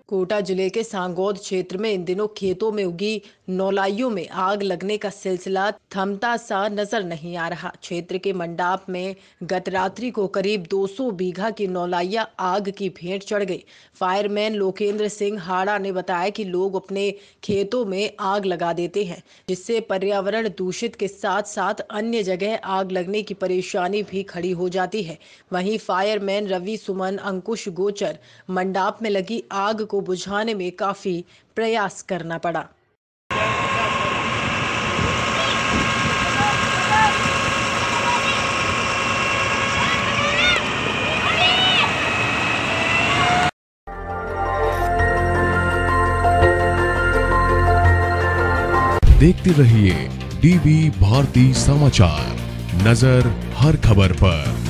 कोटा जिले के सांगौद क्षेत्र में इन दिनों खेतों में उगी नौलाइयों में आग लगने का सिलसिला थमता सा नजर नहीं आ रहा। क्षेत्र के मंडाप में गत रात्रि को करीब 200 बीघा की नौलाइयां आग की भेंट चढ़ गई। फायरमैन लोकेंद्र सिंह हाड़ा ने बताया कि लोग अपने खेतों में आग लगा देते हैं, जिससे पर्यावरण दूषित के साथ साथ अन्य जगह आग लगने की परेशानी भी खड़ी हो जाती है। वहीं फायरमैन रवि सुमन अंकुश गोचर मंडाप में लगी आग को बुझाने में काफी प्रयास करना पड़ा। देखते रहिए डीवी भारती समाचार, नजर हर खबर पर।